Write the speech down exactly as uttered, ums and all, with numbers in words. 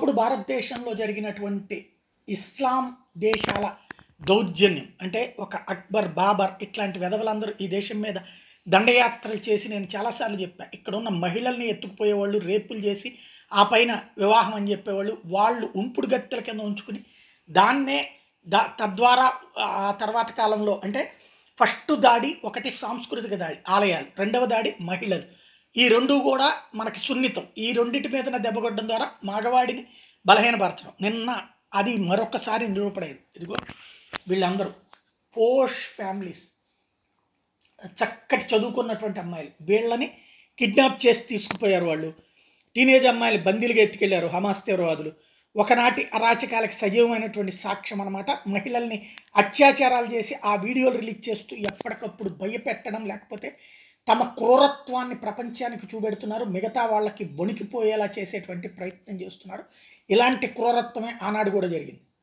ఒకప్పుడు భారతదేశంలో జరిగినటువంటి ఇస్లాం దేశాల దౌర్జన్యం అంటే ఒక అక్బర్ బాబర్ ఇట్లాంటి వెధవలందరూ ఈ దేశం మీద దండయాత్రలు చేసి నేను చాలాసార్లు చెప్పా ఇక్కడ ఉన్న మహిళల్ని ఎత్తుకుపోయేవాళ్ళు రేపులు చేసి ఆ పైన వివాహం అని చెప్పేవాళ్ళు వాళ్ళు ఉంపుడు గత్తెల కింద ఉంచుకుని దాన్నే దా తద్వారా ఆ తర్వాత కాలంలో అంటే ఫస్ట్ దాడి ఒకటి సాంస్కృతిక దాడి ఆలయాలు, రెండవ దాడి మహిళలు. ఈ రెండు కూడా మనకి సున్నితం. ఈ రెండింటి మీద దెబ్బకొట్టడం ద్వారా మగవాడిని బలహీనపరచడం. నిన్న అది మరొకసారి నిరూపణైంది. ఇదిగో వీళ్ళందరూ పోష్ ఫ్యామిలీస్, చక్కటి చదువుకున్నటువంటి అమ్మాయిలు, వీళ్ళని కిడ్నాప్ చేసి తీసుకుపోయారు. వాళ్ళు టీనేజ్ అమ్మాయిలు బందీలుగా ఎత్తుకెళ్లారు హమాస్ తీవ్రవాదులు. ఒకనాటి అరాచకాలకు సజీవమైనటువంటి సాక్ష్యం అన్నమాట. మహిళల్ని అత్యాచారాలు చేసి ఆ వీడియోలు రిలీజ్ చేస్తూ ఎప్పటికప్పుడు భయపెట్టడం, లేకపోతే తమ క్రూరత్వాన్ని ప్రపంచానికి చూపెడుతున్నారు. మిగతా వాళ్ళకి వణికిపోయేలా చేసేటువంటి ప్రయత్నం చేస్తున్నారు. ఇలాంటి క్రూరత్వమే ఆనాడు కూడా జరిగింది.